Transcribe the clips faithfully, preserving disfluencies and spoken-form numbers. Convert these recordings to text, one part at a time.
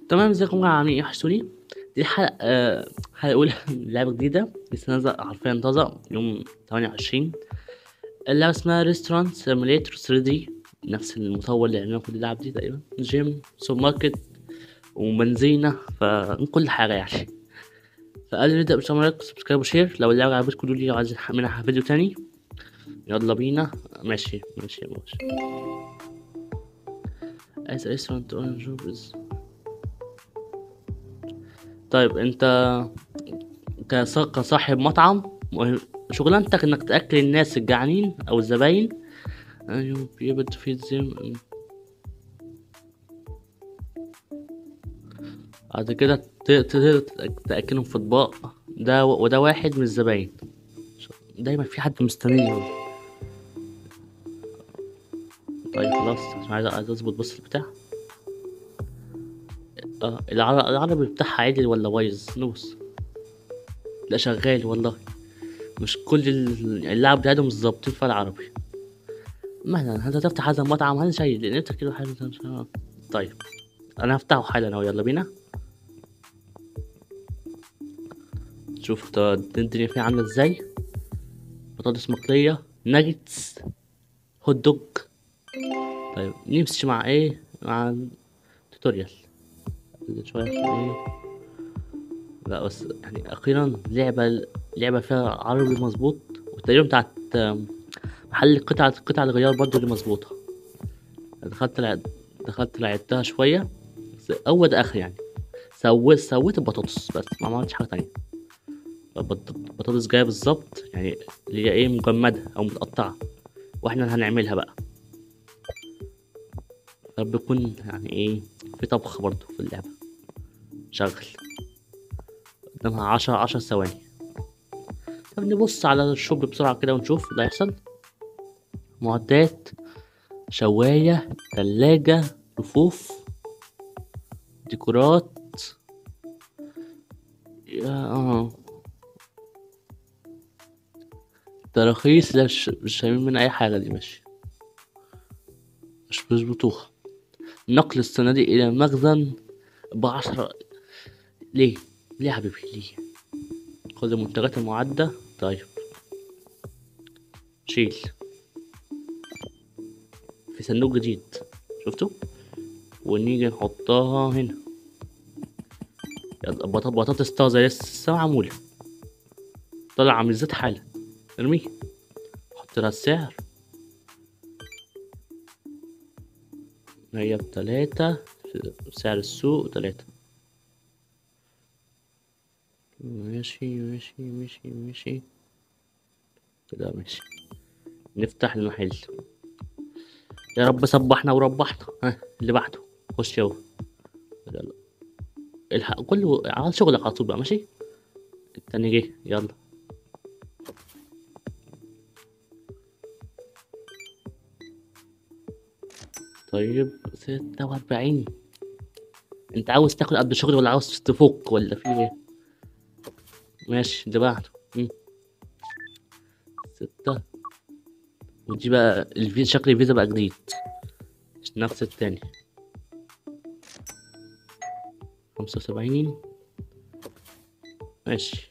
تمام، ازيكم يا جماعة؟ عاملين ايه؟ وحشتوني. دي حلقة آه، حلقة أولى من لعبة جديدة لسه نازلة، حرفيا طازة يوم تمانية وعشرين. اللعبة اسمها ريستورانت سيموليتر ثري دي، نفس المطور اللي عملنا كل اللعب دي تقريبا. جيم، سوبر ماركت، وبنزينة، فكل حاجة يعني. فقبل ما نبدأ بشكل لايك سبسكرايب وشير. لو اللعبة عجبتكم قولوا لي لو عايزين منها فيديو تاني. يلا بينا. ماشي ماشي ماشي. عايز ريستورانت اورنج. طيب انت كص- كصاحب مطعم، مهم- شغلانتك انك تاكل الناس الجعانين او الزباين. ايوه بيبت في الزم. بعد كده ت- ت- تاكلهم في اطباق. ده وده واحد من الزباين. دايما في حد مستنيهم. طيب خلاص، عشان عايز عايز اظبط بس البتاع. اه العر- العربي بتاعها عادل ولا بايظ؟ نوس. لا شغال والله. مش كل ال- اللعب بتاعتهم مش ظابطين في العربي. مهلا، انت تفتح هذا المطعم؟ هذا شيء لان انت كده حاجه. طيب انا هفتحه حالا اهو، يلا بينا. شوف تا- الدنيا فيها عاملة ازاي. بطاطس مقلية، ناجتس، هوت دوج. طيب نمشي مع ايه؟ مع توتوريال شوية عشان ايه. لا بس يعني اخيرا لعبة لعبة فيها عربي مظبوط. وتقريبا بتاعت آم، محل قطعة قطع الغيار برضو اللي مظبوطة. دخلت لعب دخلت لعبتها شوية. بس اول ده اخر يعني. سويت سويت البطاطس بس ما عملتش حاجة تانية. البط- البطاطس جاية بالظبط يعني، اللي هي ايه، مجمدة او متقطعة. واحنا اللي هنعملها بقى. رب يكون يعني ايه، في طبخ برضو في اللعبة. شغل. قدامها عشرة عشر ثواني. طب نبص على الشوب بسرعة كده ونشوف اللي هيحصل. معدات، شواية، تلاجة، رفوف، ديكورات. يا اه تراخيص. لا مش مش فاهمين من أي حاجة دي. ماشي، مش بيظبطوها. نقل الصناديق إلى مخزن بعشرة. ليه؟ ليه يا حبيبي ليه؟ خذ المنتجات المعدة. طيب شيل في صندوق جديد. شفتوا؟ ونيجي نحطها هنا. يلا بط- بطاطس طازة لسه معمولة. طلع من الزيت حالا. ارميه. حط لها السعر. هي بتلاتة. سعر السوق تلاتة. ماشي ماشي ماشي ماشي. كده ماشي. نفتح المحل. يا رب صبحنا وربحنا. ها اللي بعده. خش يلا. يلا الحق كله على شغلك على طول بقى. ماشي. التاني جه. يلا. طيب ستة وأربعين. انت عاوز تاكل قد شغل ولا عاوز تفك ولا في ايه؟ ماشي اللي بعده. مم. ستة. ودي بقى الفيزا، شكل الفيزا بقى جديد مش نفس التاني. خمسة وسبعين. ماشي.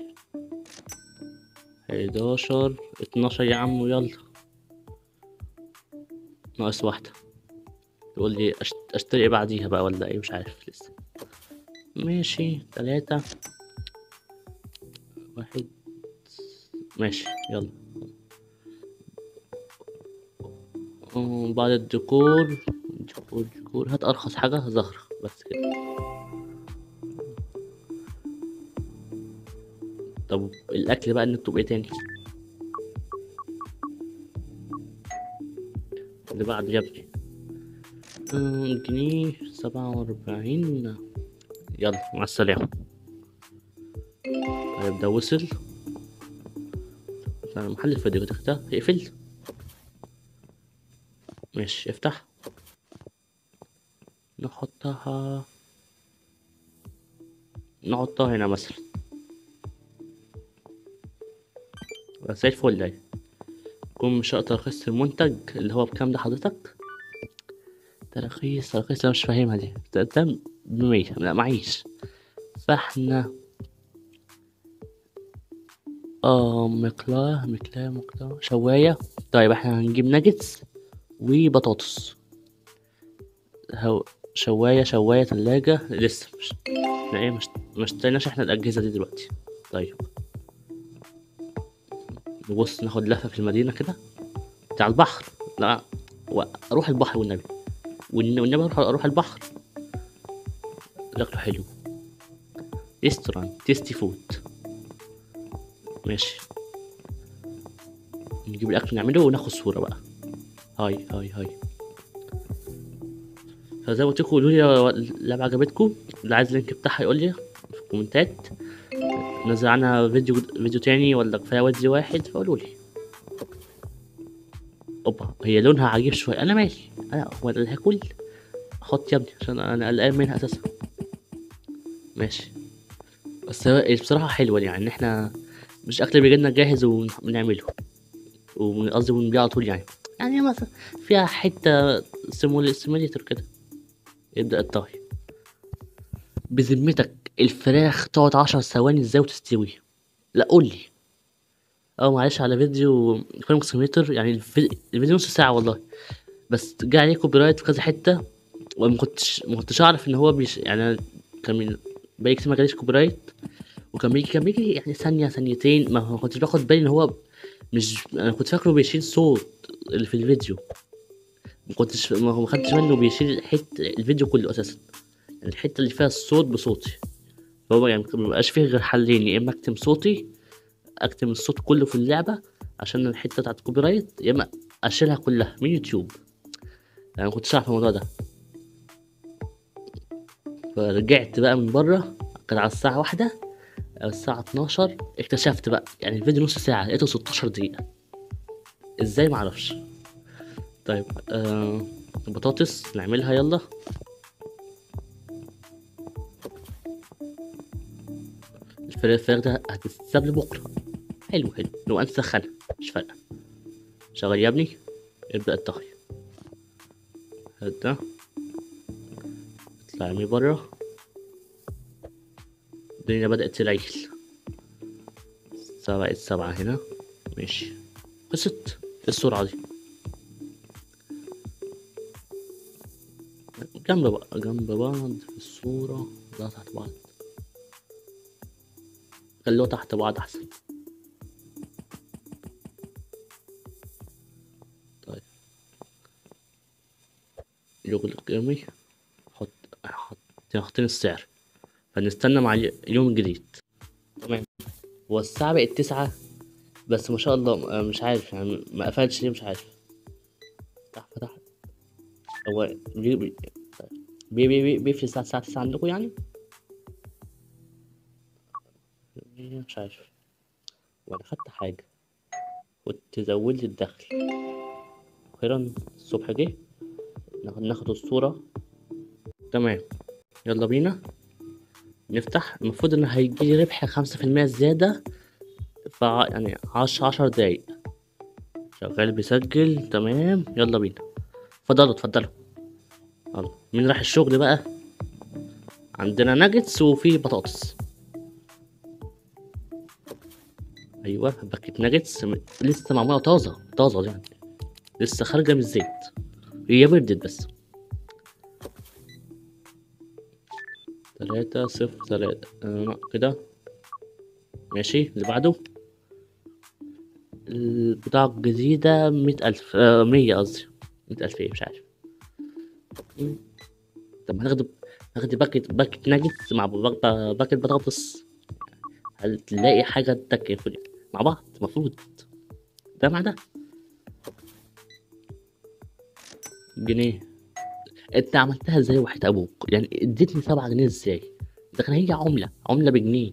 حداشر. اتناشر يا عم ويلا. ناقص واحدة. تقول لي أشت- اشتري ايه بعديها بقى ولا ايه؟ مش عارف لسه. ماشي تلاتة. واحد. ماشي يلا. أم، بعد الديكور. ديكور ديكور هات ارخص حاجة زهرة بس كده. طب الاكل بقى نكتب ايه تاني؟ اللي بعده يا ابني. أم، جنيه سبعة وأربعين. يلا مع السلامة. طيب ده وصل. محل الفيديو تختار اقفل. ماشي افتح. نحطها نحطها هنا مثلا. بس زي الفل اهي. كون مش ترخيص المنتج اللي هو بكام ده حضرتك؟ تراخيص تراخيص انا مش فاهمها دي. ت- تم بمية، لا معيش. فاحنا اه مقلاة مقلاة مقلاة شواية. طيب احنا هنجيب ناجتس وبطاطس. هو شواية شواية تلاجة لسه مش احنا ايه مش مشتريناش احنا الأجهزة دي دلوقتي. طيب نبص ناخد لفة في المدينة كده بتاع البحر. لا و- اروح البحر والنبي، والن- والنبي اروح اروح البحر. الاكل حلو. ريستوران تيستي فود. ماشي، نجيب الاكل نعمله وناخد صورة بقى. هاي هاي هاي. فزي ما قلت لكم قولوا لي لو اللعبة عجبتكم، اللي عايز اللينك بتاعها يقول لي في الكومنتات. نزل عنها فيديو فيديو تاني ولا كفاية فيديو واحد فقولوا لي. اوبا هي لونها عجيب شوية، انا مالي، انا هو اللي هاكل. حط يا ابني عشان انا قلقان منها اساسا. ماشي، بس هو بصراحة حلوة يعني ان احنا مش اكل بيجيلنا جاهز ونعمله، وقصدي ونبيعه على طول يعني. يعني مثلا فيها حتة سيمول سيموليتر كده. يبدأ الطهي. بذمتك الفراخ تقعد عشر ثواني ازاي وتستوي؟ لا قولي. اه معلش على فيديو فيلم سيموليتر يعني الفي- الفيديو نص ساعة والله، بس جه عليه كوبي رايت في كذا حتة. وما كنتش ما كنتش اعرف ان هو بيش يعني أنا كان من بقالي كتير ما جاليش كوبي رايت. وكان بيجي كان بيجي يعني ثانية ثانيتين، ما ما كنتش باخد بالي ان هو مش، انا كنت فاكره بيشيل صوت اللي في الفيديو. ما كنتش ما هو ما خدتش بالي انه بيشيل حته الفيديو كله اساسا، يعني الحته اللي فيها الصوت بصوتي. فهو يعني ما بيبقاش فيه غير حلين، يا اما اكتم صوتي، اكتم الصوت كله في اللعبه عشان الحته بتاعت الكوبي رايت، يا اما اشيلها كلها من يوتيوب. يعني ما كنتش عارف الموضوع ده. فرجعت بقى من بره، كان على الساعه واحدة او الساعه اتناشر، اكتشفت بقى يعني الفيديو نص ساعه لقيته ستاشر دقيقه. ازاي معرفش. طيب آه بطاطس نعملها يلا. الفراخ ده هتتساب لبكره. حلو حلو لو انت تسخنها مش فارقه. شغل يا ابني. ابدأ الطهي. هات ده. اطلع ارميه بره. الدنيا بدأت تليل. الساعة بقت سبعة هنا. ماشي. خلصت. ايه السرعة دي؟ جنب بقى جنب بعض في الصورة. لا تحت بعض. خلوها تحت بعض أحسن. طيب يغلق ارمي. حط حط حاطين السعر، فنستنى مع اليوم الجديد. تمام. هو الساعة بقت تسعة، بس ما شاء الله مش عارف يعني ما قفلتش ليه مش عارف. فتح فتح. هو بي بي بي بي بي بيقفل الساعة الساعة تسعة عندكم يعني؟ مش عارف. ولا خدت حاجة. كنت زودت الدخل. أخيرا الصبح جه. ناخد ناخد الصورة. تمام. يلا بينا نفتح. المفروض إن هيجيلي ربح خمسة في المية زيادة. ف يعني عشر عشر دقايق. شغال بيسجل تمام. يلا بينا. اتفضلوا اتفضلوا. يلا مين راح الشغل بقى؟ عندنا ناجتس وفي بطاطس. أيوة باكيت ناجتس م- لسه معمولة طازة طازة يعني، لسه خارجة من الزيت. هي بردت بس. تلاتة صفر تلاتة آه كده. ماشي اللي بعده. البضاعة الجديدة مية ألف آه مية قصدي. مية ألف ايه مش عارف. مم. طب هناخد هناخد باكت باكت ناجتس مع بق- باكت بطاطس. هل تلاقي حاجة تاكل مع بعض المفروض. ده مع ده. جنيه. انت عملتها ازاي وحيد ابوك؟ يعني اديتني سبعة جنيه ازاي؟ ده كان هي عملة عملة بجنيه.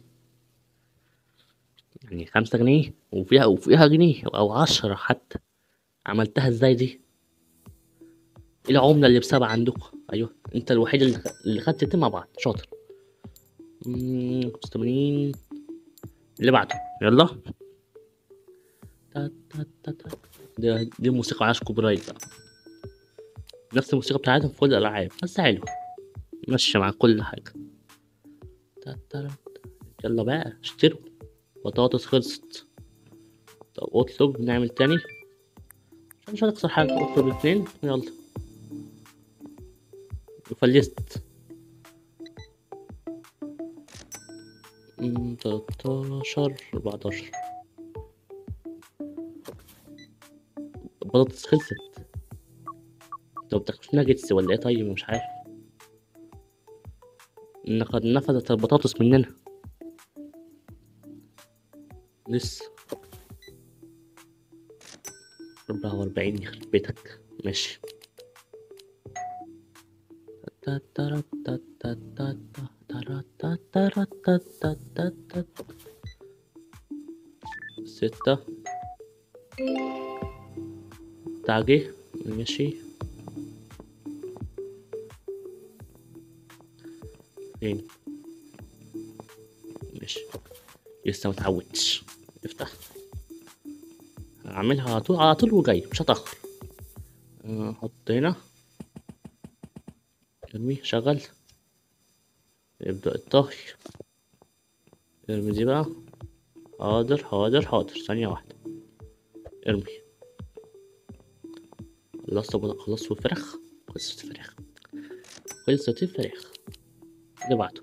يعني خمسة جنيه وفيها وفيها جنيه او عشرة حتى. عملتها ازاي دي؟ ايه العملة اللي بسبعة عندكم؟ ايوه انت الوحيد اللي خ... اللي خدت اتنين مع بعض شاطر. مم، خمسة وتمانين. اللي بعده يلا. تا تا تا تا. دي, دي موسيقى عشق برايد بقى. نفس الموسيقى بتاعتهم في كل الألعاب بس حلو. ماشية مع كل حاجة. تترت. يلا بقى اشتروا. بطاطس خلصت. طب اطلب نعمل تاني عشان مش هنخسر حاجة. اطلب اتنين يلا. وفلست. أمم، تلاتاشر اربعتاشر. البطاطس خلصت. طب بتاكلش ناجتس ولا ايه؟ طيب مش عارف. لقد نفذت البطاطس مننا. لسه. أربعة وأربعين يخرب بيتك. ماشي. ستة. تعجي. ماشي. فين؟ ماشي. لسه متعودش. افتح. هعملها على طول على طول وجاي مش هتأخر. احط هنا. ارمي شغل. يبدأ الطهي. ارمي دي بقى. حاضر حاضر حاضر ثانية واحدة. ارمي. خلصت خلصت الفراخ. خلصت الفراخ. خلصت الفراخ. اللي بعده.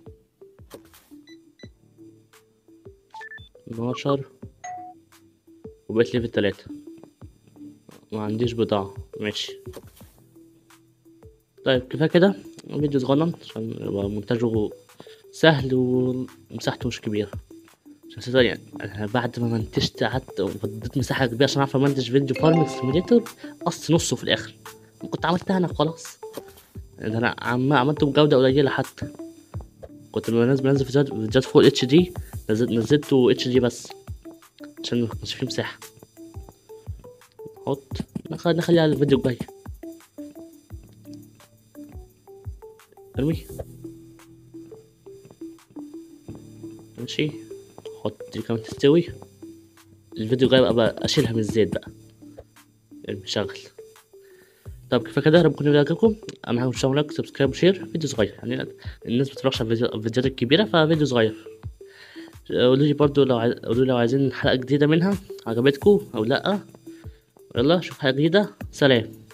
اتناشر. وبقيت ليفل تلاتة. ما عنديش بضاعة. ماشي. طيب كفاية كده. فيديو صغنن عشان يبقى مونتاجه سهل ومساحته مش كبيرة. عشان كده يعني أنا بعد ما منتجت قعدت وفضيت مساحة كبيرة عشان أعرف أمنتج فيديو فارمنج سيميوليتور. قص نصه في الآخر. كنت عملتها أنا خلاص. ده أنا عم عملته بجودة قليلة حتى. كنت بنزل بنزل فيديوهات فيديوهات فوق اتش دي. نزلته اتش دي بس عشان مكانش فيه مساحة. حط. نخلي نخليها الفيديو الجاي. ارمي. ماشي. حط دي كمان تستوي. الفيديو الجاي بقى اشيلها من الزيت بقى. ارمي شغل. طب كيف كده ربكم الفيديو عجبكم. اهم حاجه مش لايك سبسكرايب وشير. فيديو صغير يعني الناس بتتفرجش على الفيديوهات الكبيره ففيديو صغير. قولوا لي برضو لو عايز... قولوا لي لو عايزين حلقه جديده منها عجبتكم او لا. يلا شوف حاجه جديده. سلام.